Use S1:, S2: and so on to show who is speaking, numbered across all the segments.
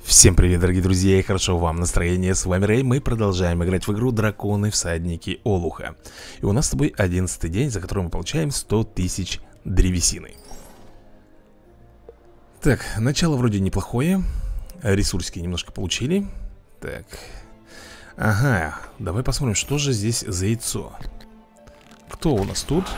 S1: Всем привет, дорогие друзья, и хорошо вам настроение. С вами Рэй, мы продолжаем играть в игру Драконы Всадники Олуха. И у нас с тобой 11-й день, за который мы получаем 100 тысяч древесины. Так, начало вроде неплохое. Ресурсики немножко получили. Так, ага, давай посмотрим, что же здесь за яйцо. Кто у нас тут?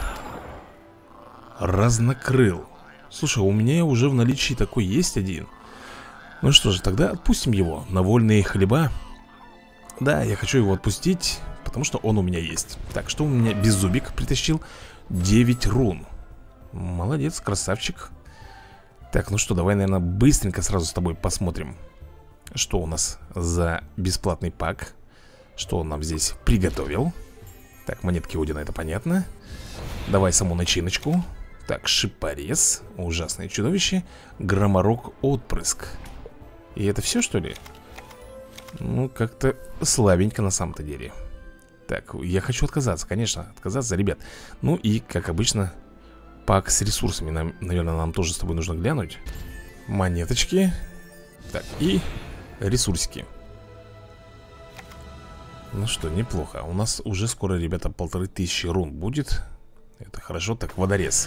S1: Разнокрыл. Слушай, у меня уже в наличии такой есть один. Ну что же, тогда отпустим его на вольные хлеба. Да, я хочу его отпустить, потому что он у меня есть. Так, что у меня беззубик притащил? 9 рун. Молодец, красавчик. Так, ну что, давай, наверное, быстренько сразу с тобой посмотрим, что у нас за бесплатный пак. Что он нам здесь приготовил. Так, монетки Одина, это понятно. Давай саму начиночку. Так, шипорез, ужасное чудовище, громорок отпрыск. И это все, что ли? Ну, как-то слабенько на самом-то деле. Так, я хочу отказаться, конечно, отказаться, ребят. Ну и, как обычно, пак с ресурсами наверное, нам тоже с тобой нужно глянуть. Монеточки. Так, и ресурсики. Ну что, неплохо. У нас уже скоро, ребята, 1500 рун будет. Это хорошо. Так, водорез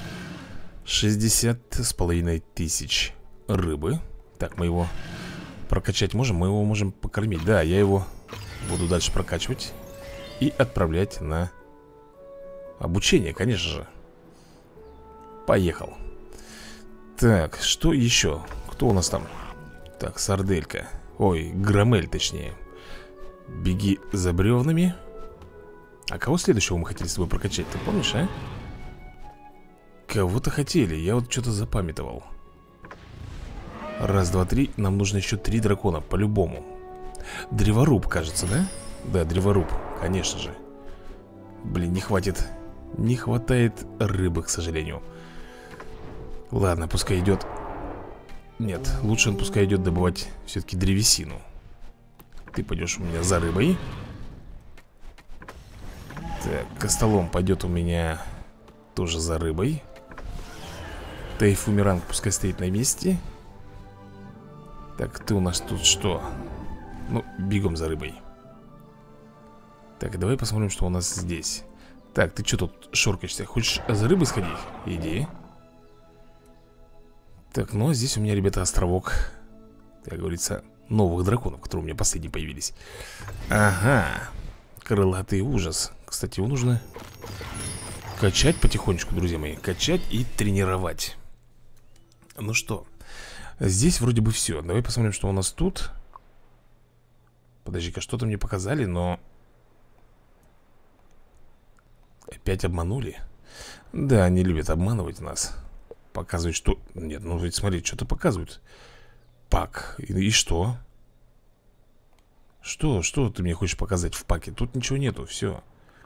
S1: 60,5 рыбы. Так, мы его прокачать можем? Мы его можем покормить. Да, я его буду дальше прокачивать и отправлять на обучение, конечно же. Поехал. Так, что еще? Кто у нас там? Так, сарделька. Ой, громель точнее. Беги за бревнами. А кого следующего мы хотели с тобой прокачать? Ты помнишь, а? Кого-то хотели, я вот что-то запамятовал. Раз, два, три. Нам нужно еще 3 дракона, по-любому. Древоруб, кажется, да? Да, древоруб, конечно же. Блин, не хватит. Не хватает рыбы, к сожалению. Ладно, пускай идет. Нет, лучше он пускай идет добывать все-таки древесину. Ты пойдешь у меня за рыбой. Так, костолом пойдет у меня тоже за рыбой. Тайфумеранг пускай стоит на месте. Так, ты у нас тут что? Ну, бегом за рыбой. Так, давай посмотрим, что у нас здесь. Так, ты что тут шоркаешься? Хочешь за рыбой сходить? Иди. Так, ну а здесь у меня, ребята, островок, как говорится, новых драконов, которые у меня последние появились. Ага. Крылатый ужас. Кстати, его нужно качать потихонечку, друзья мои. Качать и тренировать. Ну что, здесь вроде бы все. Давай посмотрим, что у нас тут. Подожди-ка, что-то мне показали, но опять обманули. Да, они любят обманывать нас. Показывают, что... Нет, ну ведь смотри, что-то показывают. Пак. И что? Что ты мне хочешь показать в паке? Тут ничего нету, все.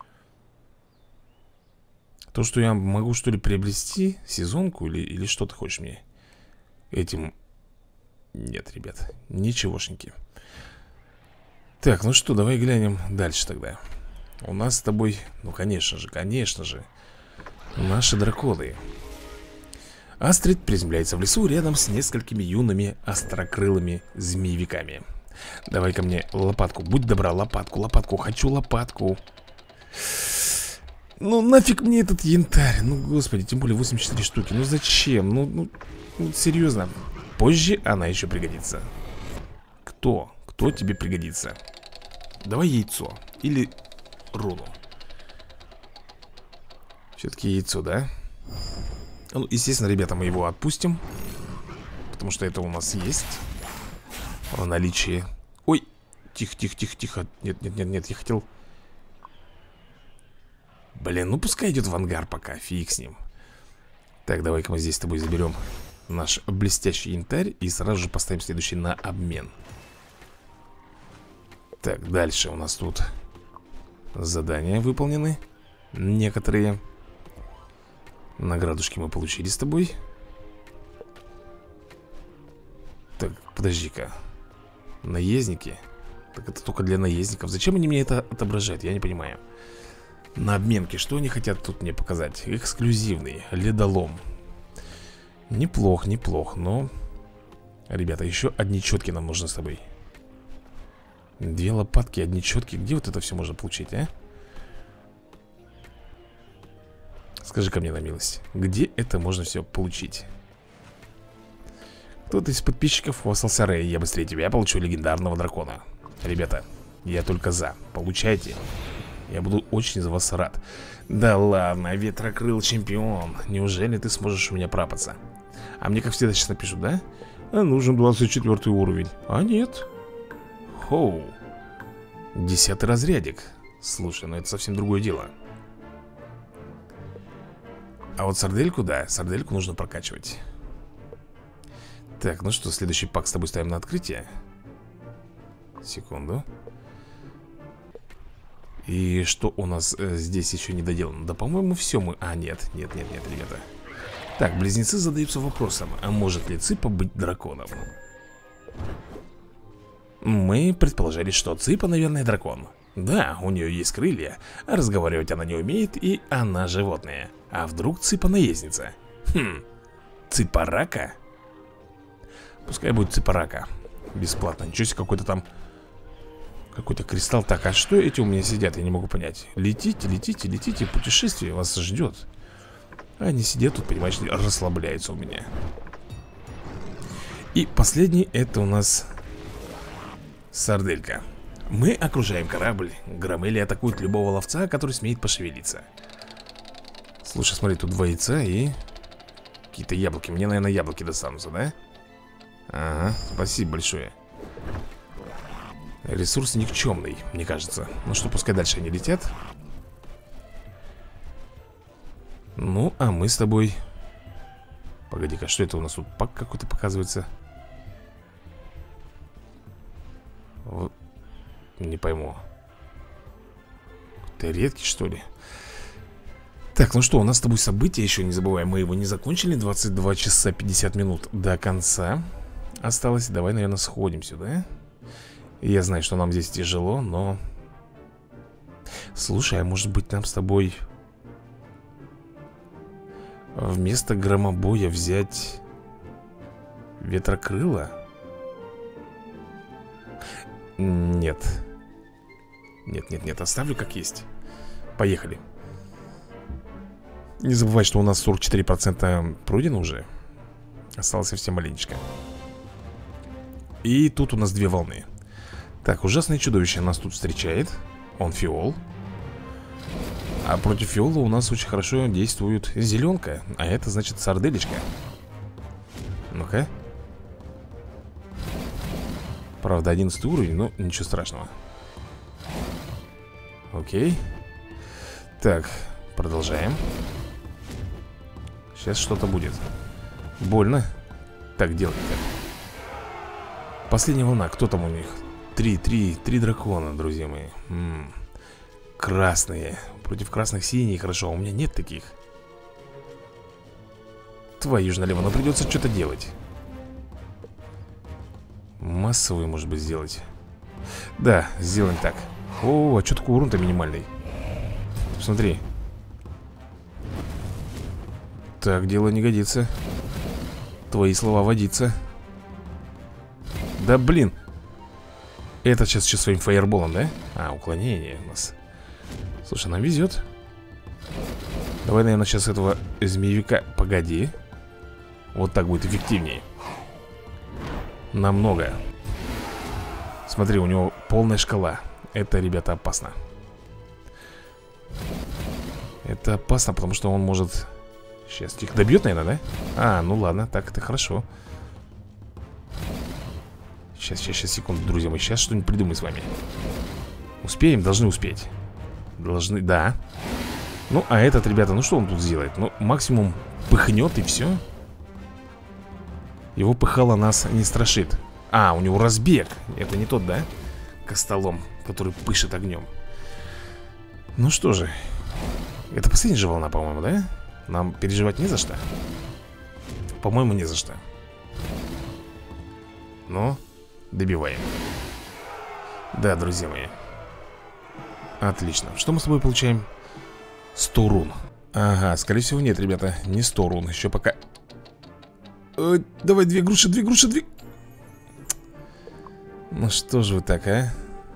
S1: То, что я могу, что ли, приобрести сезонку или что ты хочешь мне этим... Нет, ребят, ничегошеньки. Так, ну что, давай глянем дальше тогда. У нас с тобой, ну конечно же, наши драконы. Астрид приземляется в лесу рядом с несколькими юными острокрылыми змеевиками. Давай ко мне лопатку, будь добра, лопатку, хочу лопатку. Ну нафиг мне этот янтарь, ну господи, тем более 84 штуки, ну зачем, ну серьезно. Позже она еще пригодится. Кто тебе пригодится? Давай яйцо или руну. Все-таки яйцо, да? Ну, естественно, ребята, мы его отпустим, потому что это у нас есть в наличии. Ой, тихо. Нет, я хотел... Блин, ну пускай идет в ангар пока, фиг с ним. Так, давай-ка мы здесь с тобой заберем наш блестящий янтарь и сразу же поставим следующий на обмен. Так, дальше у нас тут задания выполнены. Некоторые. Наградушки мы получили с тобой. Так, подожди-ка. Наездники? Так это только для наездников. Зачем они мне это отображают? Я не понимаю. На обменке, что они хотят тут мне показать? Эксклюзивный ледолом. Неплох, но Ребята, еще одни четки нам нужны с тобой. 2 лопатки, одни четки. Где вот это все можно получить, а? Скажи-ка мне на милость, где это можно все получить? Кто-то из подписчиков хвастался: Рэй, я быстрее тебя получу легендарного дракона. Ребята, я только за. Получайте. Я буду очень за вас рад. Да ладно, ветрокрыл чемпион. Неужели ты сможешь у меня прапаться? А мне, как всегда, сейчас напишут, да? А нужен 24 уровень. А нет. Хоу. 10 разрядик. Слушай, ну это совсем другое дело. А вот сардельку, да, сардельку нужно прокачивать. Так, ну что, следующий пак с тобой ставим на открытие. Секунду. И что у нас здесь еще не доделано? Да, по-моему, все мы... А, нет, ребята. Так, близнецы задаются вопросом: а может ли Ципа быть драконом? Мы предположили, что Ципа, наверное, дракон. Да, у нее есть крылья, а разговаривать она не умеет, и она животное. А вдруг Ципа наездница? Ципарака? Пускай будет Ципарака. Бесплатно, ничего себе, какой-то там... Какой-то кристалл. Так, а что эти у меня сидят? Я не могу понять. Летите, путешествие вас ждет. Они сидят тут, понимаешь, расслабляются у меня. И последний, это у нас сарделька. Мы окружаем корабль. Громели атакуют любого ловца, который смеет пошевелиться. Слушай, смотри, тут 2 яйца и какие-то яблоки. Мне, наверное, яблоки достанутся, да? Ага, спасибо большое. Ресурс никчемный, мне кажется. Ну что, пускай дальше они летят. Ну, а мы с тобой... Погоди-ка, что это у нас тут? Пак какой-то показывается. Вот. Не пойму. Ты редкий, что ли? Так, ну что, у нас с тобой событие еще, не забываем. Мы его не закончили. 22 часа 50 минут до конца осталось. Давай, наверное, сходим сюда. Я знаю, что нам здесь тяжело, но... Слушай, а может быть нам с тобой вместо громобоя взять ветрокрыло? Нет. Нет, оставлю как есть. Поехали. Не забывай, что у нас 44% пройдено уже. Осталось совсем маленечко. И тут у нас 2 волны. Так, ужасное чудовище нас тут встречает. Он фиол. А против фиола у нас очень хорошо действует зеленка. А это значит сарделечка. Ну-ка. Правда, 11 уровень, но ничего страшного. Окей. Так, продолжаем. Сейчас что-то будет. Больно. Так, делать-то. Последняя волна, кто там у них? 3 дракона, друзья мои. Красные. Против красных синие, хорошо, а у меня нет таких. Твою ж налево, но придется что-то делать. Массовую, может быть, сделать. Да, сделаем так. О, а что такой урон-то минимальный? Смотри. Так, дело не годится. Твои слова водится. Да блин. Это сейчас еще своим фаерболом, да? А, уклонение у нас. Слушай, нам везет. Давай, наверное, сейчас этого змеевика. Погоди. Вот так будет эффективнее. Намного. Смотри, у него полная шкала. Это, ребята, опасно. Это опасно, потому что он может... Сейчас их добьет, наверное, да? А, ну ладно, так это хорошо. Сейчас, секунду, друзья мои. Сейчас что-нибудь придумаем с вами. Успеем? Должны успеть. Должны, да. Ну, а этот, ребята, ну что он тут сделает? Ну, максимум пыхнет и все. Его пыхало нас не страшит. А, у него разбег. Это не тот, да? Костолом, который пышет огнем. Ну что же. Это последняя же волна, по-моему, да? Нам переживать не за что. По-моему, не за что. Но добиваем. Да, друзья мои. Отлично. Что мы с тобой получаем? 100 рун. Ага, скорее всего нет, ребята. Не 100 рун. Еще пока... Давай 2 груши, 2 груши, 2... Ну что же вы так, а?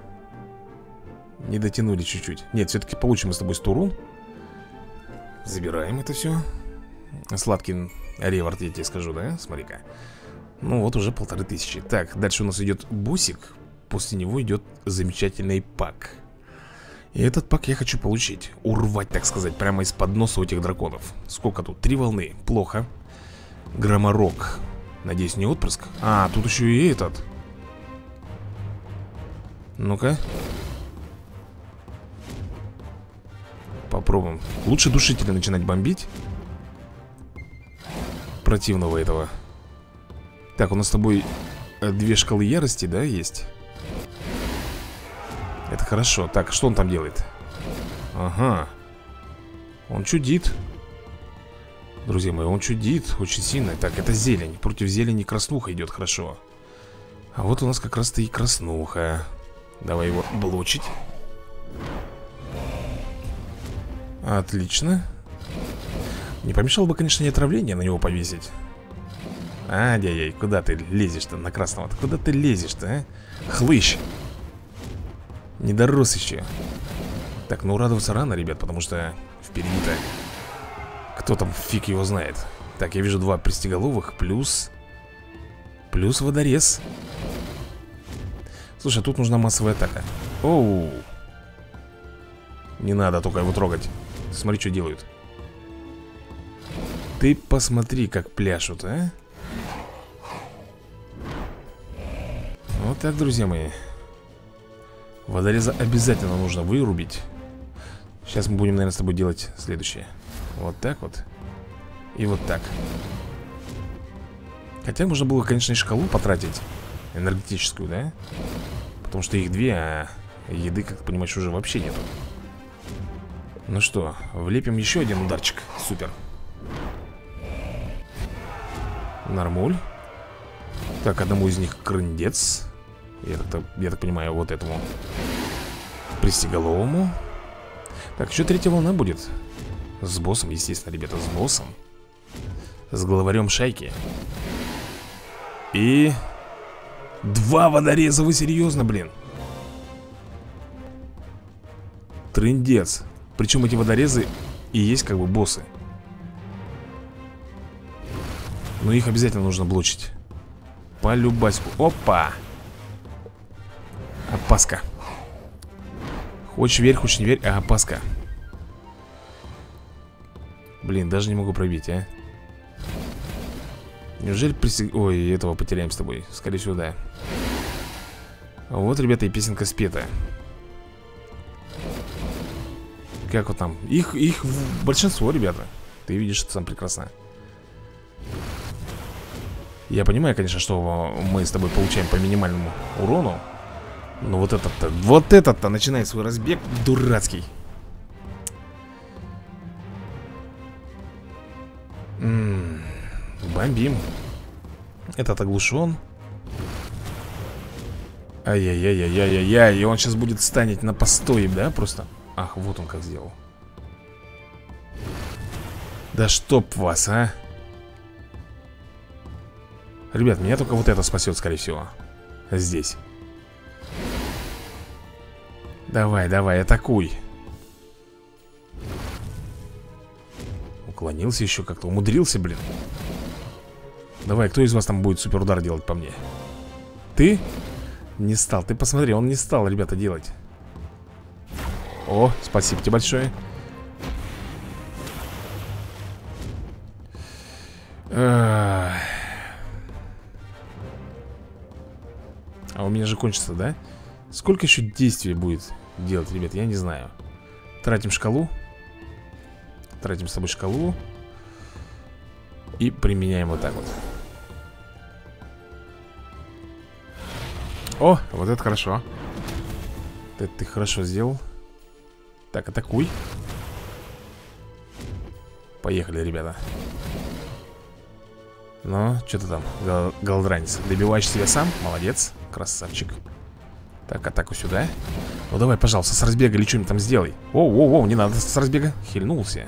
S1: Не дотянули чуть-чуть. Нет, все-таки получим мы с тобой 100 рун. Забираем это все. Сладкий реворд, я тебе скажу, да? Смотри-ка. Ну вот уже 1500. Так, дальше у нас идет бусик. После него идет замечательный пак. И этот пак я хочу получить. Урвать, так сказать, прямо из-под носа у этих драконов. Сколько тут? 3 волны. Плохо. Громорок. Надеюсь, не отпрыск. А, тут еще и этот. Ну-ка. Попробуем. Лучше душителя начинать бомбить. Противного этого. Так, у нас с тобой 2 шкалы ярости, да, есть? Это хорошо. Так, что он там делает? Ага. Он чудит. Друзья мои, он чудит очень сильно. Так, это зелень. Против зелени краснуха идет хорошо. А вот у нас как раз-то и краснуха. Давай его блочить. Отлично. Не помешало бы, конечно, не отравление на него повесить. Ай-яй-яй, куда ты лезешь-то на красного? Куда ты лезешь-то, а? Хлыщ. Не дорос еще. Так, ну радоваться рано, ребят, потому что впереди-то кто там, фиг его знает. Так, я вижу 2 пристеголовых плюс водорез. Слушай, тут нужна массовая атака. Оу. Не надо только его трогать. Смотри, что делают. Ты посмотри, как пляшут, а? Вот так, друзья мои. Водореза обязательно нужно вырубить. Сейчас мы будем, наверное, с тобой делать следующее. Вот так вот. И вот так. Хотя можно было, конечно, и шкалу потратить. Энергетическую, да? Потому что их 2, а еды, как ты понимаешь, уже вообще нету. Ну что, влепим еще один ударчик. Супер. Нормуль. Так, одному из них крындец. Я так понимаю, вот этому пристеголовому. Так, еще 3-я волна будет. С боссом, естественно, ребята, с боссом. С главарем шайки. И 2 водореза, вы серьезно, блин? Трындец. Причем эти водорезы и есть как бы боссы. Но их обязательно нужно блочить. По любаську. Опа! Опаска. Хочешь верь, хочешь не верь, а опаска. Блин, даже не могу пробить, а. Неужели Ой, этого потеряем с тобой. Скорее всего, да. Вот, ребята, и песенка спета. Как вот там? Их большинство, ребята. Ты видишь это сам прекрасно. Я понимаю, конечно, что мы с тобой получаем по минимальному урону. Но вот этот-то начинает свой разбег дурацкий. Бомбим. Этот оглушен. Ай-яй-яй-яй-яй-яй. И он сейчас будет станет на постой, да, просто? Ах, вот он как сделал. Да чтоб вас, а. Ребят, меня только вот это спасет, скорее всего. Здесь. Давай, давай, атакуй. Уклонился еще как-то, умудрился, блин. Давай, кто из вас там будет суперудар делать по мне? Ты? Не стал, ты посмотри, он не стал, ребята, делать. О, спасибо тебе большое. А у меня же кончится, да? Сколько еще действий будет делать, ребят, я не знаю. Тратим шкалу. Тратим с собой шкалу. И применяем вот так вот. О, вот это хорошо. Это ты хорошо сделал. Так, атакуй. Поехали, ребята. Ну, что ты там, голодранец? Добиваешь себя сам? Молодец, красавчик. Так, атаку сюда. Ну давай, пожалуйста, с разбега или что-нибудь там сделай. Оу, не надо с разбега. Хильнулся.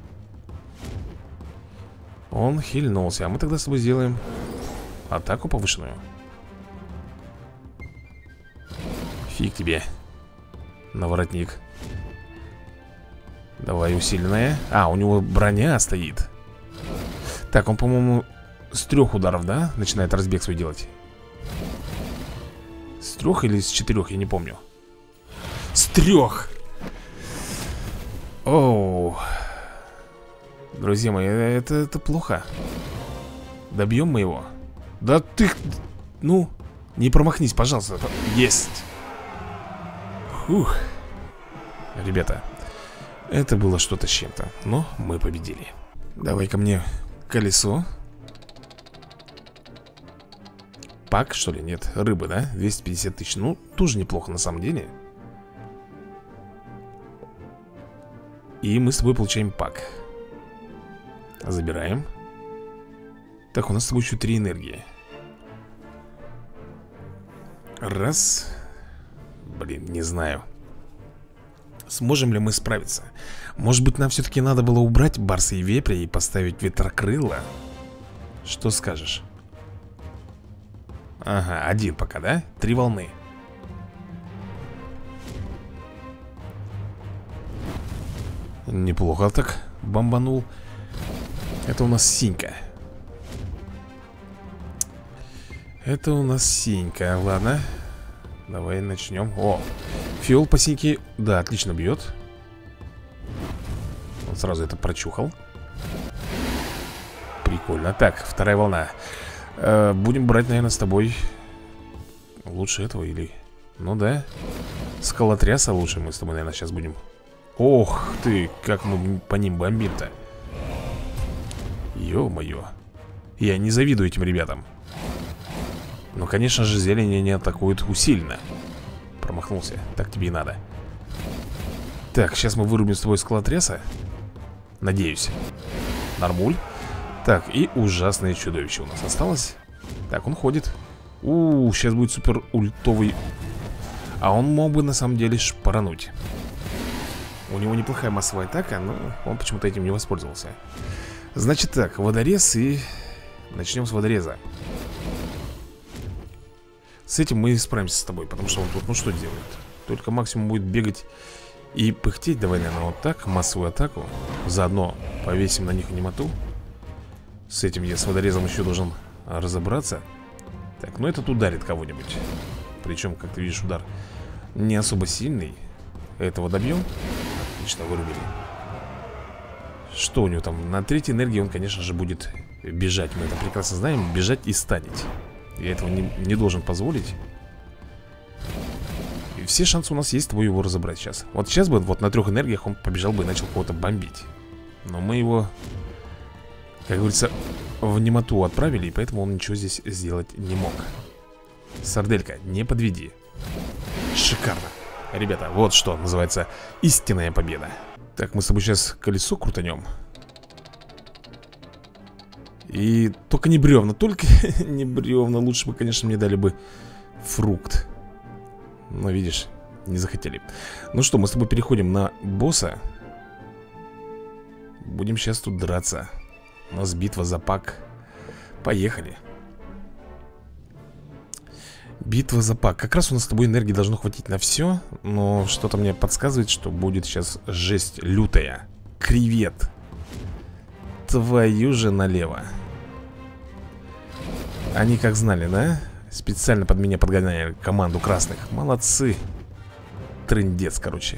S1: Он хильнулся. А мы тогда с тобой сделаем атаку повышенную. Фиг тебе. На воротник. Давай, усиленная. А, у него броня стоит. Так, он, по-моему, с 3 ударов, да? Начинает разбег свой делать. С 3 или с 4, я не помню. С 3! Оу. Друзья мои, это плохо. Добьем мы его? Да ты... Ну, не промахнись, пожалуйста. Есть. Фух. Ребята, это было что-то с чем-то. Но мы победили. Давай-ка мне колесо. Пак, что ли? Нет, рыбы, да? 250 тысяч. Ну, тоже неплохо на самом деле. И мы с тобой получаем пак. Забираем. Так, у нас с тобой еще 3 энергии. Раз. Блин, не знаю. Сможем ли мы справиться? Может быть, нам все-таки надо было убрать барса и вепря и поставить ветрокрыло? Что скажешь? Ага, 1 пока, да? 3 волны. Неплохо так бомбанул. Это у нас синька. Это у нас синька, ладно. Давай начнем. О, фиол по синьке, да, отлично бьет. Он сразу это прочухал. Прикольно. Так, 2 волна. Будем брать, наверное, с тобой лучше этого или... Ну да, скалотряса лучше мы с тобой, наверное, сейчас будем. Ох ты, как мы по ним бомбим-то. Ё-моё. Я не завидую этим ребятам. Но, конечно же, зелень не атакует усиленно. Промахнулся, так тебе и надо. Так, сейчас мы вырубим с тобой скалотряса. Надеюсь. Нормуль. Так, и ужасное чудовище у нас осталось. Так, он ходит. Сейчас будет супер ультовый. А он мог бы на самом деле шпарануть. У него неплохая массовая атака, но он почему-то этим не воспользовался. Значит так, водорез и... Начнем с водореза. С этим мы справимся с тобой, потому что он тут, ну что делает? Только максимум будет бегать и пыхтеть. Давай, наверное, вот так, массовую атаку. Заодно повесим на них анимату. С этим я с водорезом еще должен разобраться. Так, ну этот ударит кого-нибудь. Причем, как ты видишь, удар не особо сильный. Этого добьем. Отлично, вырубили. Что у него там? На 3-й энергии он, конечно же, будет бежать. Мы это прекрасно знаем. Бежать и станить. Я этого не должен позволить. И все шансы у нас есть с тобой его разобрать сейчас. Вот сейчас бы вот на 3 энергиях он побежал бы и начал кого-то бомбить. Но мы его, как говорится, в немоту отправили, и поэтому он ничего здесь сделать не мог. Сарделька, не подведи. Шикарно. Ребята, вот что называется истинная победа. Так, мы с тобой сейчас колесо крутанем. И только не бревна, только не бревна. Лучше бы, конечно, мне дали бы фрукт. Но, видишь, не захотели. Ну что, мы с тобой переходим на босса. Будем сейчас тут драться. У нас битва за пак. Поехали. Битва за пак. Как раз у нас с тобой энергии должно хватить на все. Но что-то мне подсказывает, что будет сейчас жесть лютая. Кревет. Твою же налево. Они как знали, да? Специально под меня подгоняли команду красных. Молодцы. Трындец, короче.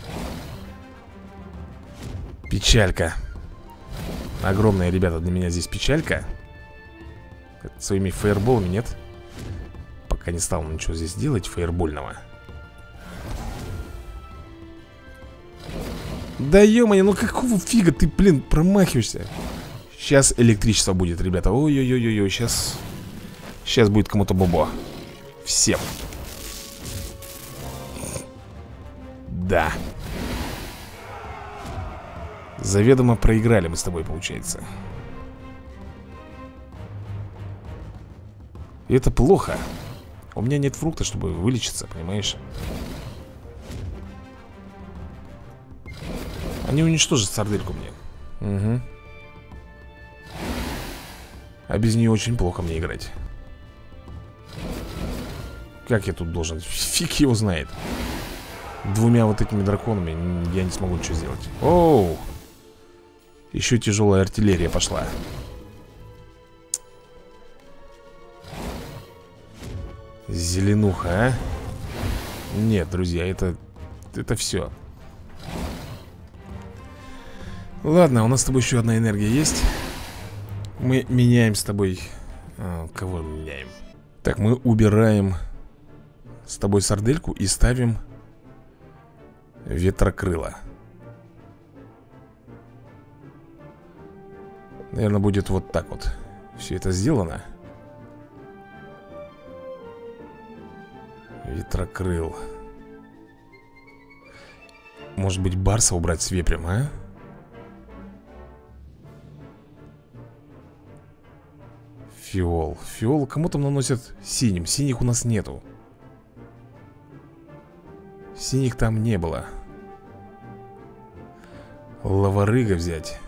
S1: Печалька. Огромная, ребята, для меня здесь печалька. Своими фаерболами нет. Пока не стал ничего здесь делать фаербольного. Да ё-моё, ну какого фига ты, блин, промахиваешься? Сейчас электричество будет, ребята. Ой-ой-ой-ой, сейчас будет кому-то бобо. Всем. Да. Заведомо проиграли мы с тобой, получается. И это плохо. У меня нет фрукта, чтобы вылечиться, понимаешь? Они уничтожат сардельку мне. Угу. А без нее очень плохо мне играть. Как я тут должен? Фиг его знает. Двумя вот этими драконами я не смогу ничего сделать. Оу! Еще тяжелая артиллерия пошла. Зеленуха, а? Нет, друзья, это все. Ладно, у нас с тобой еще одна энергия есть. Мы меняем с тобой... кого мы меняем? Так, мы убираем с тобой сардельку и ставим ветрокрыло. Наверное, будет вот так вот. Все это сделано. Ветрокрыл. Может быть, барса убрать с вепрем, а? Фиол. Фиол кому там наносят синим? Синих у нас нету. Синих там не было. Лаварыга взять.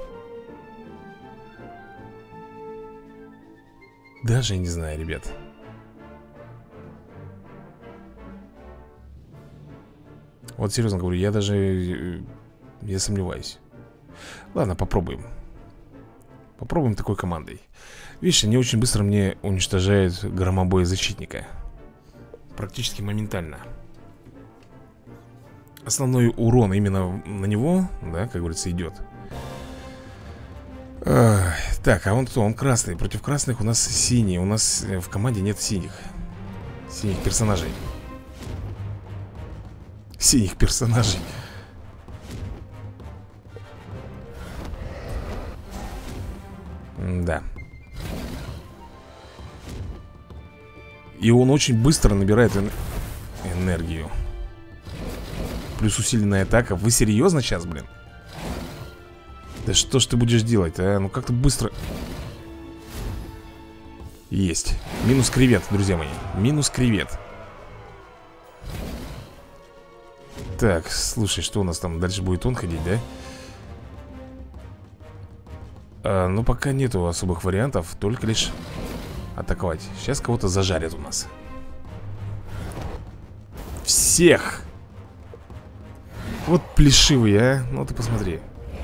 S1: Даже не знаю, ребят. Вот серьезно говорю, я даже... Я сомневаюсь. Ладно, попробуем. Попробуем такой командой. Видишь, не очень быстро мне уничтожают громобоя защитника. Практически моментально. Основной урон именно на него, да, как говорится, идет. Так, а он кто? Он красный. Против красных у нас синий. У нас в команде нет синих. Синих персонажей. Синих персонажей. Да. И он очень быстро набирает энергию. Плюс усиленная атака. Вы серьезно сейчас, блин? Да что ж ты будешь делать, а? Ну как-то быстро. Есть. Минус кревет, друзья мои. Минус кревет. Так, слушай, что у нас там? Дальше будет он ходить, да? Ну пока нету особых вариантов. Только лишь атаковать. Сейчас кого-то зажарят у нас. Всех! Вот плешивый, а? Ну ты посмотри.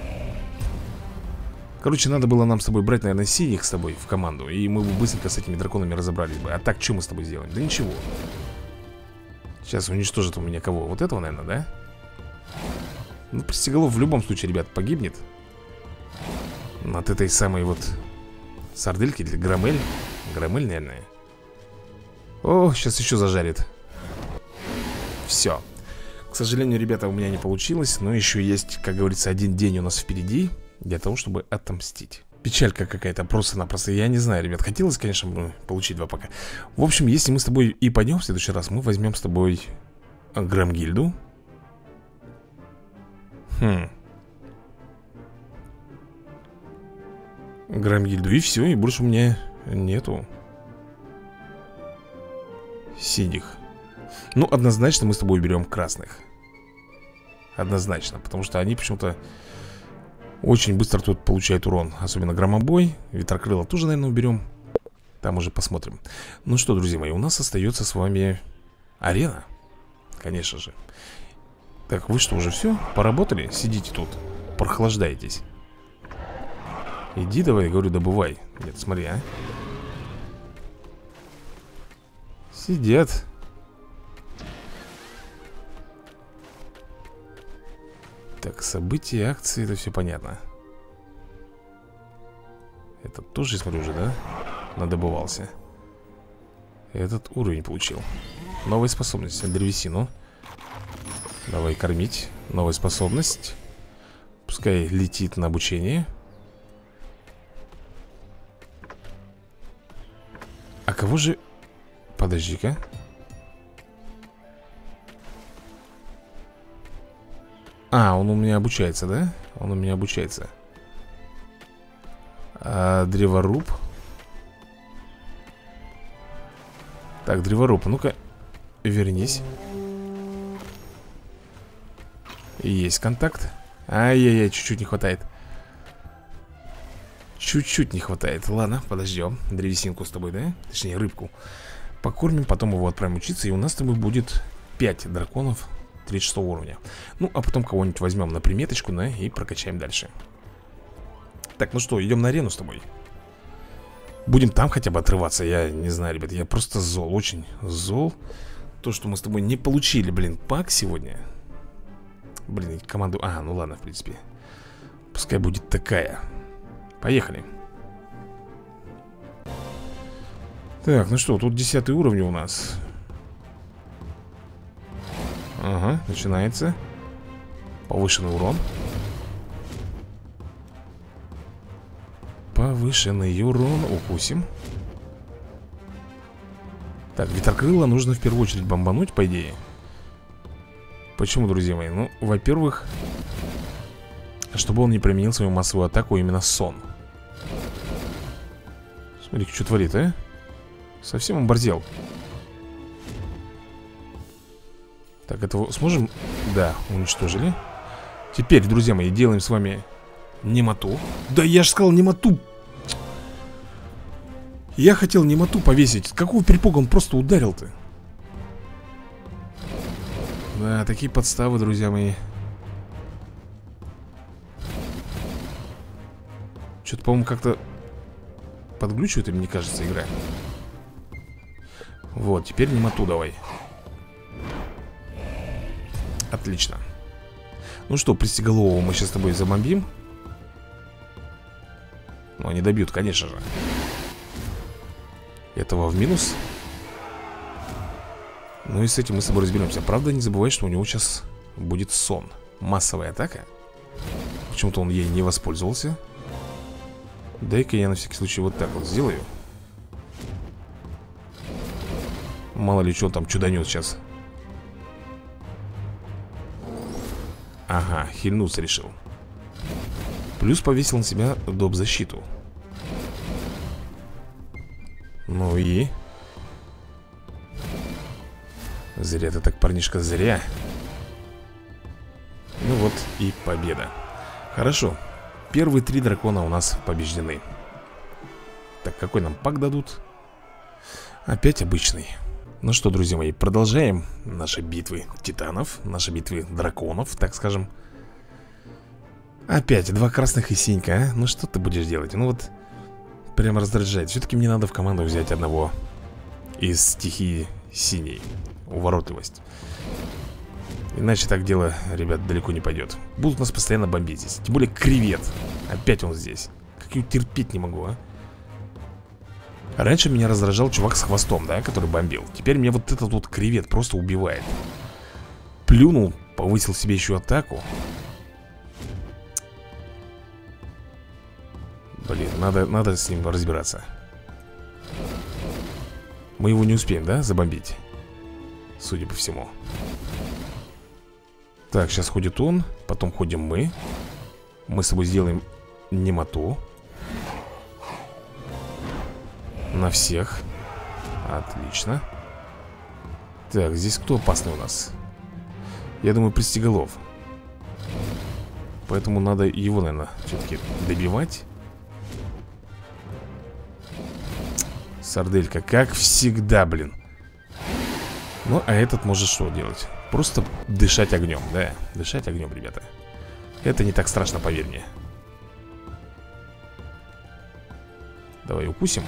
S1: Короче, надо было нам с тобой брать, наверное, синих с тобой в команду. И мы бы быстренько с этими драконами разобрались бы. А так, что мы с тобой сделаем? Да ничего. Сейчас уничтожит у меня кого? Вот этого, наверное, да? Ну, Пристеголов в любом случае, ребят, погибнет. От этой самой вот сардельки или громель. Громель, наверное. О, сейчас еще зажарит. Все. К сожалению, ребята, у меня не получилось. Но еще есть, как говорится, один день у нас впереди для того, чтобы отомстить. Печалька какая-то, просто-напросто. Я не знаю, ребят, хотелось, конечно, получить 2 пока. В общем, если мы с тобой и пойдем в следующий раз, мы возьмем с тобой Громгильду. Громгильду, и все, и больше у меня нету синих. Ну, однозначно мы с тобой берем красных. Однозначно, потому что они почему-то очень быстро тут получают урон. Особенно громобой. Ветрокрыло тоже, наверное, уберем. Там уже посмотрим. Ну что, друзья мои, у нас остается с вами арена. Конечно же. Так, вы что, уже все? Поработали? Сидите тут, прохлаждаетесь. Иди давай, говорю, добывай. Нет, смотри, а. Сидят. Так, события, акции, это все понятно. Этот тоже, смотрю, уже, да? Надобывался. Этот уровень получил. Новая способность, древесину. Давай кормить. Новая способность. Пускай летит на обучение. А кого же... Подожди-ка. А, он у меня обучается, да? Он у меня обучается. Древоруб. Так, древоруб, ну-ка, вернись. Есть контакт. Ай-яй-яй, чуть-чуть не хватает. Чуть-чуть не хватает. Ладно, подождем. Древесинку с тобой, да? Точнее, рыбку. Покормим, потом его отправим учиться. И у нас с тобой будет 5 драконов 36 уровня. Ну, а потом кого-нибудь возьмем на приметочку, да, и прокачаем дальше. Так, ну что, идем на арену с тобой. Будем там хотя бы отрываться. Я не знаю, ребят, я просто зол, очень зол. То, что мы с тобой не получили, блин, пак сегодня. Блин, команду... А, ну ладно, в принципе. Пускай будет такая. Поехали. Так, ну что, тут 10 уровень у нас. Ага, начинается. Повышенный урон. Повышенный урон. Укусим. Так, ветрокрыло нужно в первую очередь бомбануть, по идее. Почему, друзья мои? Ну, во-первых, чтобы он не применил свою массовую атаку, именно сон. Смотри, что творит, а? Совсем оборзел. Так, этого сможем? Да, уничтожили. Теперь, друзья мои, делаем с вами немоту. Да я же сказал немоту. Я хотел немоту повесить. Какого перепуга он просто ударил-то? Да, такие подставы, друзья мои. Что-то, по-моему, как-то подглючивает, мне кажется, игра. Вот, теперь немоту давай. Отлично. Ну что, пристеголового мы сейчас с тобой забомбим. Ну, они добьют, конечно же. Этого в минус. Ну и с этим мы с тобой разберемся. Правда, не забывай, что у него сейчас будет сон. Массовая атака. Почему-то он ей не воспользовался. Дай-ка я на всякий случай вот так вот сделаю. Мало ли, что он там чуданет сейчас. Ага, хильнуться решил. Плюс повесил на себя доп. Защиту. Ну и... Зря ты так, парнишка, зря. Ну вот и победа. Хорошо. Первые 3 дракона у нас побеждены. Так, какой нам пак дадут? Опять обычный. Ну что, друзья мои, продолжаем наши битвы титанов, наши битвы драконов, так скажем. Опять 2 красных и синька, а? Ну что ты будешь делать? Ну вот, прямо раздражает. Все-таки мне надо в команду взять одного из стихии синей. Уворотливость. Иначе так дело, ребят, далеко не пойдет. Будут нас постоянно бомбить здесь. Тем более кревет. Опять он здесь. Как я терпеть не могу, а? Раньше меня раздражал чувак с хвостом, да, который бомбил. Теперь меня вот этот вот кревет просто убивает. Плюнул, повысил себе еще атаку. Блин, надо с ним разбираться. Мы его не успеем, да, забомбить? Судя по всему. Так, сейчас ходит он, потом ходим мы. Мы с тобой сделаем немоту. На всех. Отлично. Так, здесь кто опасный у нас? Я думаю, пристеголов. Поэтому надо его, наверное, все-таки добивать. Сарделька, как всегда, блин. Ну, а этот может что делать? Просто дышать огнем, да, дышать огнем, ребята. Это не так страшно, поверь мне. Давай укусим.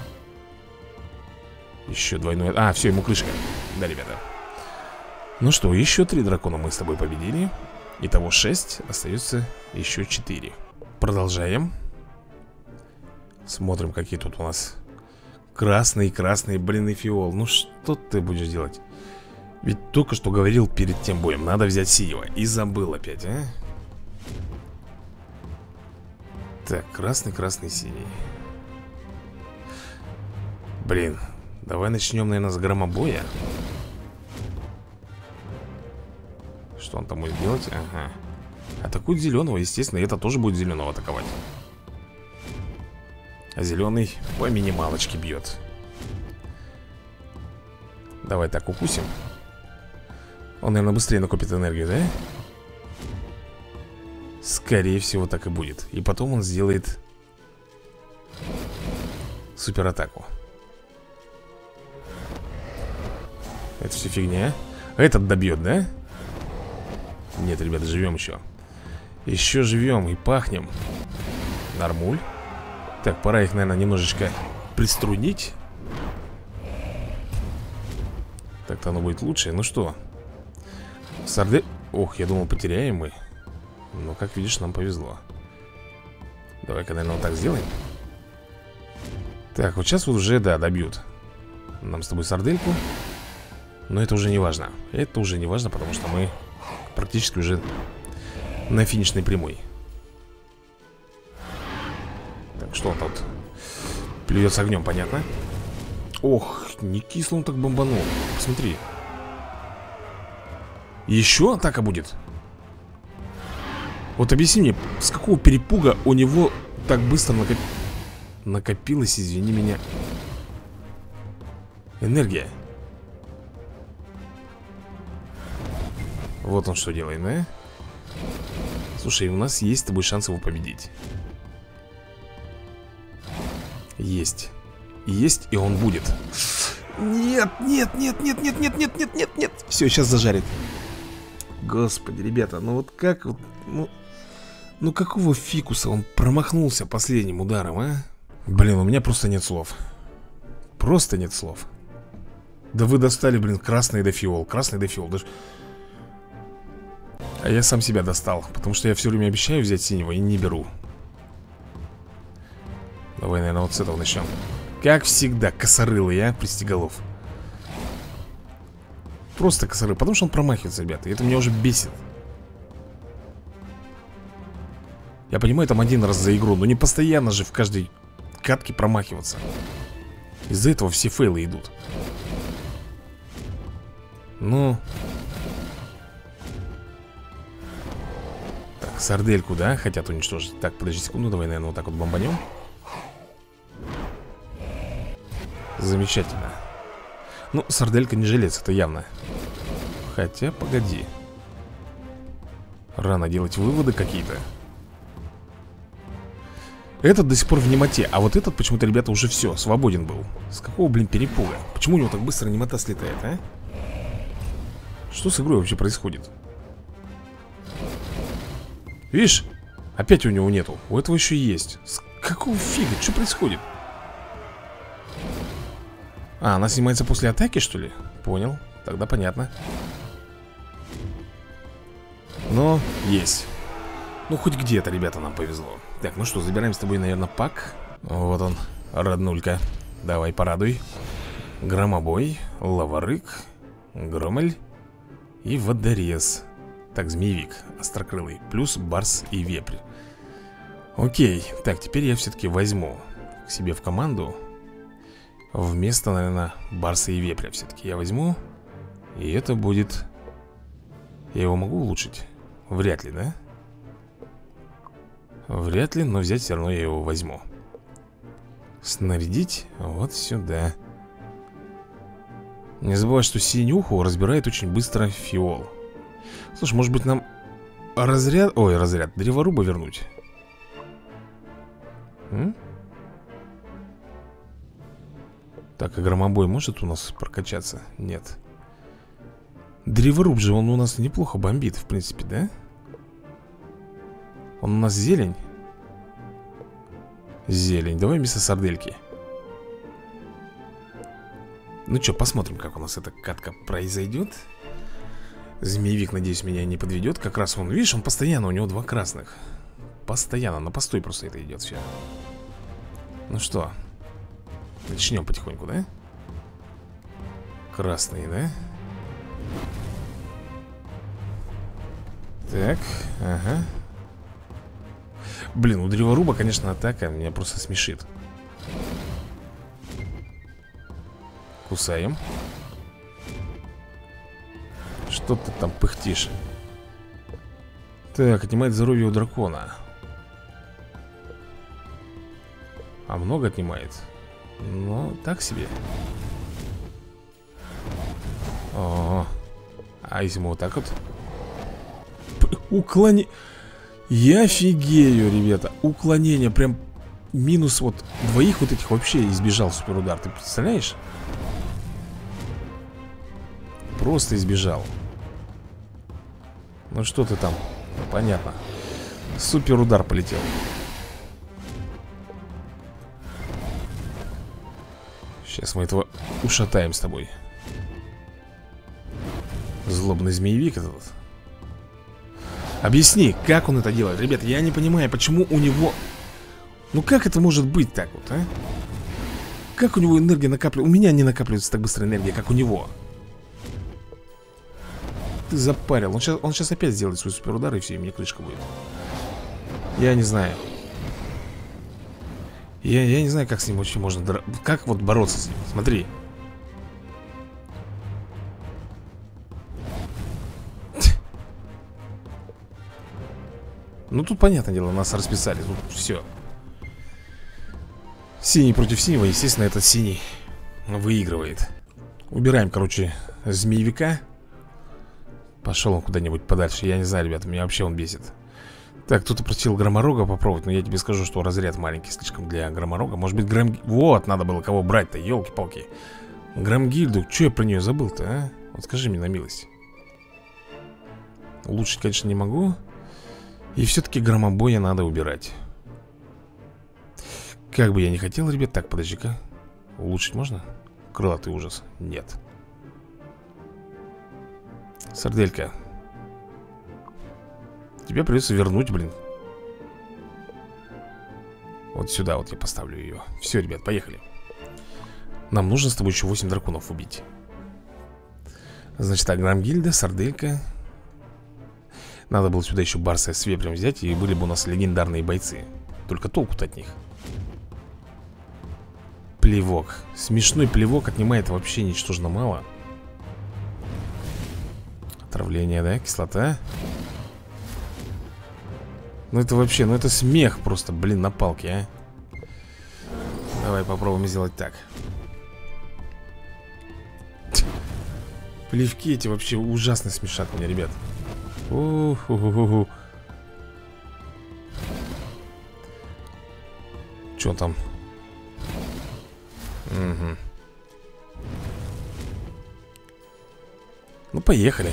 S1: Еще двойной... А, все, ему крышка. Да, ребята. Ну что, еще 3 дракона мы с тобой победили. Итого 6, остается еще 4. Продолжаем. Смотрим, какие тут у нас красный, блин, и фиол. Ну что ты будешь делать? Ведь только что говорил перед тем боем, надо взять синего. И забыл опять, а? Так, красный, синий. Блин, давай начнем, наверное, с громобоя. Что он там будет делать? Ага. Атакует зеленого, естественно, и это тоже будет зеленого атаковать. А зеленый по минималочке бьет. Давай так укусим. Он, наверное, быстрее накопит энергию, да? Скорее всего, так и будет. И потом он сделает суператаку. Это все фигня. Этот добьет, да? Нет, ребята, живем еще. Еще живем и пахнем. Нормуль. Так, пора их, наверное, немножечко приструнить. Так-то оно будет лучше. Ну что, Сардель... Ох, я думал, потеряем мы. Но, как видишь, нам повезло. Давай-ка, наверное, вот так сделаем. Так, вот сейчас вот уже, да, добьют нам с тобой сардельку. Но это уже не важно. Это уже не важно, потому что мы практически уже на финишной прямой. Так, что он тут плюет с огнем, понятно? Ох, не кисло он так бомбанул. Посмотри. Еще атака будет. Вот объясни мне, с какого перепуга у него так быстро накопилась, извини меня, энергия. Вот он что делает, да? Слушай, у нас есть с тобой шанс его победить. Есть. Есть, и он будет. Нет, нет, нет, нет, нет, нет, нет, нет, нет, нет. Все, сейчас зажарит. Господи, ребята, ну вот как вот, ну какого фикуса он промахнулся последним ударом, а? Блин, у меня просто нет слов. Просто нет слов. Да вы достали, блин, красный дофиол. Красный дофиол, даже... А я сам себя достал, потому что я все время обещаю взять синего и не беру. Давай, наверное, вот с этого начнем. Как всегда, косорылый, а, пристеголов. Просто косорылый, потому что он промахивается, ребята. И это меня уже бесит. Я понимаю, там один раз за игру, но не постоянно же в каждой катке промахиваться. Из-за этого все фейлы идут. Ну... Так, сардельку, да, хотят уничтожить. Так, подожди секунду, давай, наверное, вот так вот бомбанем. Замечательно. Ну, сарделька не жилец, это явно. Хотя, погоди. Рано делать выводы какие-то. Этот до сих пор в немоте. А вот этот почему-то, ребята, уже все, свободен был. С какого, блин, перепуга? Почему у него так быстро немота слетает, а? Что с игрой вообще происходит? Видишь? Опять у него нету. У этого еще есть. С какого фига? Что происходит? А, она снимается после атаки, что ли? Понял. Тогда понятно. Но есть. Ну, хоть где-то, ребята, нам повезло. Так, ну что, забираем с тобой, наверное, пак. Вот он, роднулька. Давай, порадуй. Громобой, лаварык, громель и водорез. Так, змеевик, острокрылый. Плюс барс и вепрь. Окей, так, теперь я все-таки возьму к себе в команду. Вместо, наверное, барса и вепря все-таки я возьму. И это будет... Я его могу улучшить? Вряд ли, да? Вряд ли, но взять все равно я его возьму. Снарядить вот сюда. Не забывай, что синюху разбирает очень быстро фиол. Слушай, может быть нам разряд... Ой, разряд, древоруба вернуть? Так, а громобой может у нас прокачаться? Нет. Древоруб же, он у нас неплохо бомбит, в принципе, да? Он у нас зелень. Зелень, давай вместо сардельки. Ну что, посмотрим, как у нас эта катка произойдет. Змеевик, надеюсь, меня не подведет. Как раз он, видишь, он постоянно, у него 2 красных. Постоянно, на постой просто это идет все. Ну что, начнем потихоньку, да? Красные, да? Так, ага. Блин, у древоруба, конечно, атака меня просто смешит. Кусаем. Что ты там пыхтишь? Так, отнимает здоровье у дракона. А много отнимает? Ну, так себе. О, а если мы вот так вот уклони... Я офигею, ребята. Уклонение прям минус вот 2 вот этих вообще избежал суперудар. Ты представляешь? просто избежал. Ну что ты там? Понятно. Супер удар полетел. Сейчас мы этого ушатаем с тобой. Злобный змеевик этот. Объясни, как он это делает. Ребят, я не понимаю, почему у него... Ну как это может быть так вот, а? Как у него энергия накапливается? У меня не накапливается так быстро энергия, как у него. Ты запарил. Он сейчас опять сделает свой суперудар, и все, и мне крышка будет. Я не знаю. Я не знаю, как с ним вообще можно... Как вот бороться с ним? Смотри. Ну тут, понятное дело, нас расписали. Тут все. Синий против синего, естественно, этот синий выигрывает. Убираем, короче, змеевика. Пошел он куда-нибудь подальше. Я не знаю, ребята, меня вообще он бесит. Так, кто-то просил Громорога попробовать. Но я тебе скажу, что разряд маленький слишком для Громорога. Может быть, Вот, надо было кого брать-то, елки-палки. Громгильду, что я про нее забыл-то, а? Вот скажи мне на милость. Улучшить, конечно, не могу. И все-таки Громобоя надо убирать. Как бы я не хотел, ребят. Так, подожди-ка. Улучшить можно? Крылатый ужас. Нет. Сарделька. Тебе придется вернуть, блин. Вот сюда вот я поставлю ее. Все, ребят, поехали. Нам нужно с тобой еще 8 драконов убить. Значит так, Громгильда, Сарделька. Надо было сюда еще Барса с Вепрем взять, и были бы у нас легендарные бойцы. Только толку-то от них. Плевок. Смешной плевок отнимает вообще ничтожно мало. Отравление, да? Кислота. Ну это вообще, ну это смех просто, блин, на палке, а. Давай попробуем сделать так. Плевки эти вообще ужасно смешат меня, ребят. Че там? Угу. Ну, поехали.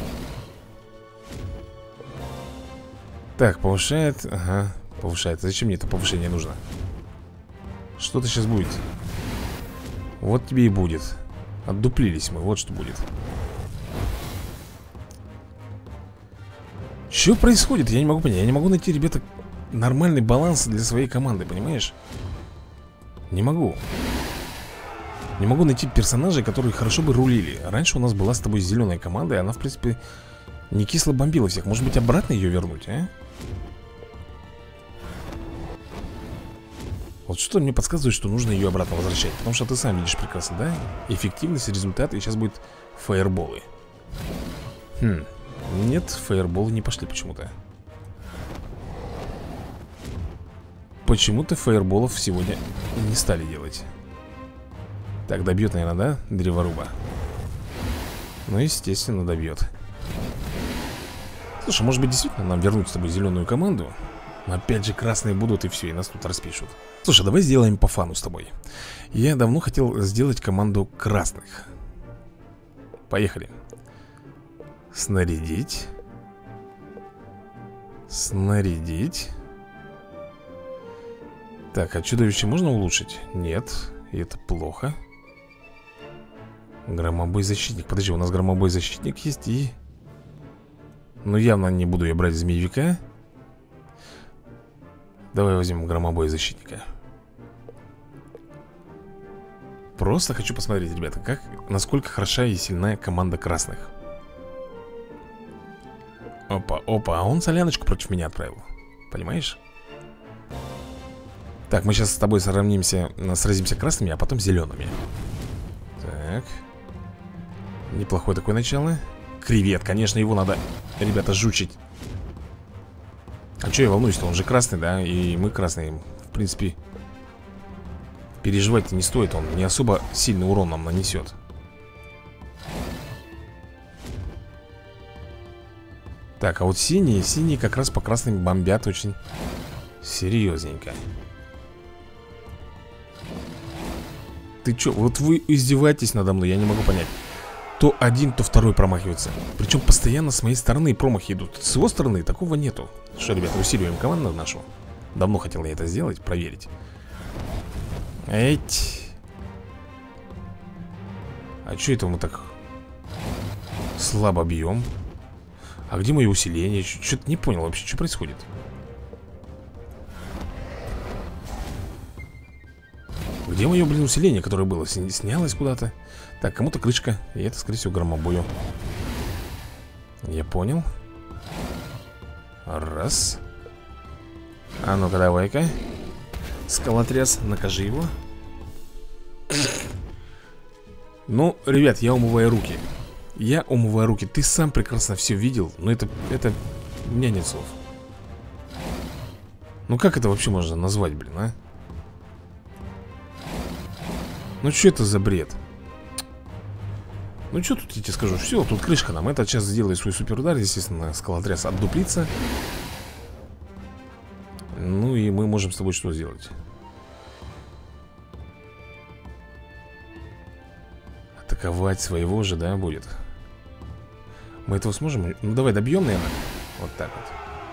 S1: Так, повышает. Ага, повышает. Зачем мне это повышение нужно? Что-то сейчас будет. Вот тебе и будет. Отдуплились мы, вот что будет. Что происходит? Я не могу понять. Я не могу найти, ребята, нормальный баланс для своей команды, понимаешь? Не могу. Не могу найти персонажей, которые хорошо бы рулили. Раньше у нас была с тобой зеленая команда, и она, в принципе, не кисло бомбила всех. Может быть, обратно ее вернуть, а? Вот что мне подсказывает, что нужно ее обратно возвращать. Потому что ты сам видишь прекрасно, да? Эффективность, результат, и сейчас будет фаерболы. Нет, фаерболы не пошли почему-то. Почему-то фаерболов сегодня не стали делать. Так, добьет, наверное, да? Древоруба. Ну, естественно, добьет. Слушай, может быть, действительно нам вернуть с тобой зеленую команду? Опять же, красные будут, и все, и нас тут распишут. Слушай, давай сделаем по фану с тобой. Я давно хотел сделать команду красных. Поехали. Снарядить. Снарядить. Так, а чудовище можно улучшить? Нет, и это плохо. Громобой защитник. Подожди, у нас громобой защитник есть и... Ну, явно не буду я брать змеевика. Давай возьмем громобой защитника. Просто хочу посмотреть, ребята, насколько хороша и сильная команда красных. Опа, опа, а он соляночку против меня отправил. Понимаешь? Так, мы сейчас с тобой сразимся красными, а потом зелеными. Так. Неплохое такое начало. Кревет, конечно, его надо, ребята, жучить. А что я волнуюсь-то? Он же красный, да? И мы красные. В принципе, переживать-то не стоит. Он не особо сильный урон нам нанесет. Так, а вот синие как раз по красным бомбят очень серьезненько. Ты чё? Вот вы издеваетесь надо мной, я не могу понять. То один, то второй промахивается. Причем постоянно с моей стороны промахи идут. С его стороны такого нету. Что, ребята, усиливаем команду нашу. Давно хотел я это сделать, проверить. Эть. А что это мы так слабо бьем? А где мои усиления? Что-то не понял вообще, что происходит. Где мое, блин, усиление, которое было? Снялось куда-то. Так, кому-то крышка. И это, скорее всего, громобою. Я понял. Раз. А ну-ка, давай-ка. Скалотряс, накажи его. Ну, ребят, я умываю руки. Я умываю руки. Ты сам прекрасно все видел. Но это у меня нет слов. Ну как это вообще можно назвать, блин, а? Ну что это за бред? Ну что тут я тебе скажу? Все, тут крышка нам. Это сейчас сделает свой суперудар. Естественно, скалотряс отдуплится. Ну и мы можем с тобой что сделать? Атаковать своего же, да, будет. Мы этого сможем? Ну давай добьем, наверное. Вот так вот.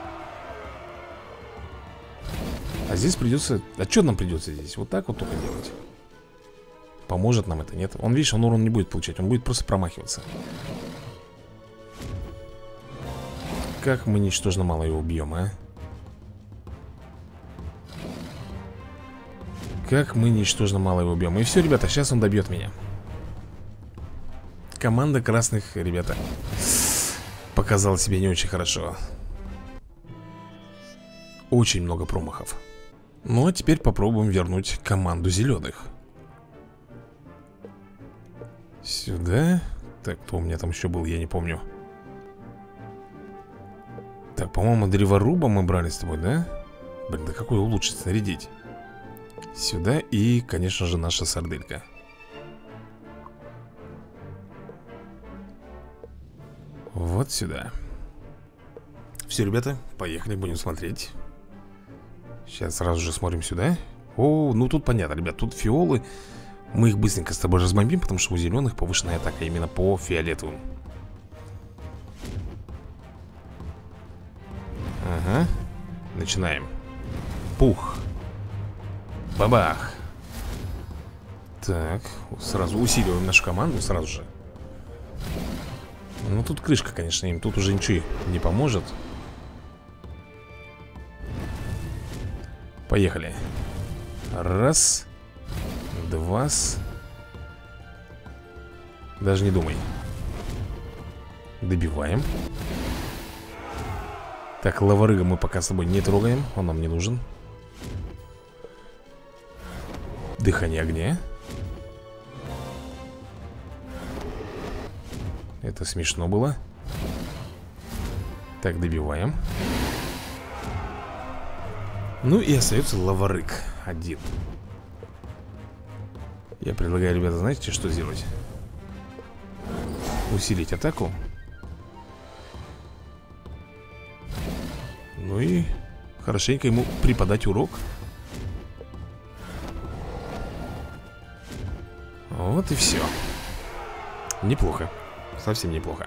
S1: А здесь придется... А что нам придется здесь? Вот так вот только делать. Поможет нам это, нет? Он, видишь, он урон не будет получать. Он будет просто промахиваться. Как мы ничтожно мало его убьем, а? Как мы ничтожно мало его убьем. И все, ребята, сейчас он добьет меня. Команда красных, ребята, показала себя не очень хорошо. Очень много промахов. Ну а теперь попробуем вернуть команду зеленых. Сюда. Так, кто у меня там еще был, я не помню. Так, по-моему, древоруба мы брали с тобой, да? Блин, да какой лучше снарядить? Сюда и, конечно же, наша сарделька. Вот сюда. Все, ребята, поехали, будем смотреть. Сейчас сразу же смотрим сюда. О, ну тут понятно, ребят, тут фиолы. Мы их быстренько с тобой разбомбим, потому что у зеленых повышенная атака именно по фиолетовым. Ага. Начинаем. Пух. Бабах. Так, сразу усиливаем нашу команду, сразу же. Ну тут крышка, конечно, им тут уже ничего не поможет. Поехали. Раз. Два. Даже не думай. Добиваем. Так, лаварыга мы пока с тобой не трогаем. Он нам не нужен. Дыхание огня. Это смешно было. Так, добиваем. Ну и остается лаварык один. Я предлагаю, ребята, знаете, что сделать? Усилить атаку. Ну и хорошенько ему преподать урок. Вот и все. Неплохо. Совсем неплохо.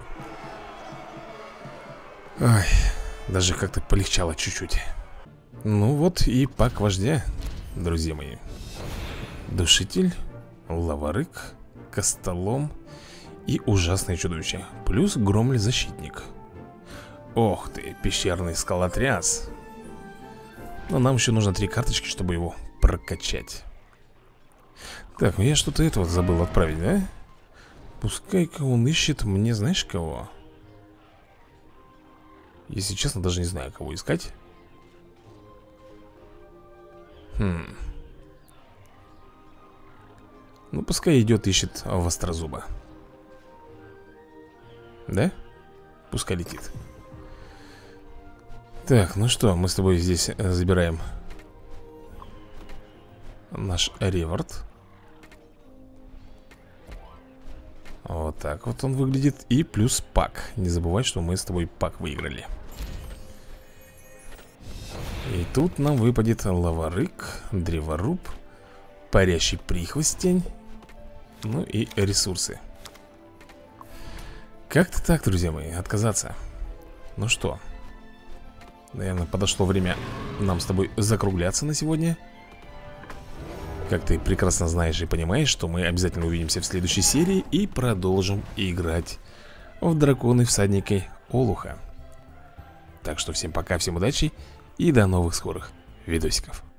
S1: Ай, даже как-то полегчало чуть-чуть. Ну вот и пак вождя, друзья мои. Душитель, лаварык, костолом и ужасное чудовище. Плюс громль-защитник. Ох ты, пещерный скалотряс. Но нам еще нужно 3 карточки, чтобы его прокачать. Так, я что-то этого забыл отправить, да? Пускай-ка он ищет мне, знаешь, кого? Если честно, даже не знаю, кого искать. Ну, пускай идет, ищет Вострозуба. Да? Пускай летит. Так, ну что, мы с тобой здесь забираем наш реворд. Вот так вот он выглядит. И плюс пак. Не забывай, что мы с тобой пак выиграли. И тут нам выпадет лаварык, древоруб, парящий прихвостень. Ну и ресурсы. Как-то так, друзья мои, отказаться. Ну что, наверное, подошло время нам с тобой закругляться на сегодня. Как ты прекрасно знаешь и понимаешь, что мы обязательно увидимся в следующей серии и продолжим играть в драконы всадники Олуха. Так что всем пока, всем удачи и до новых скорых видосиков.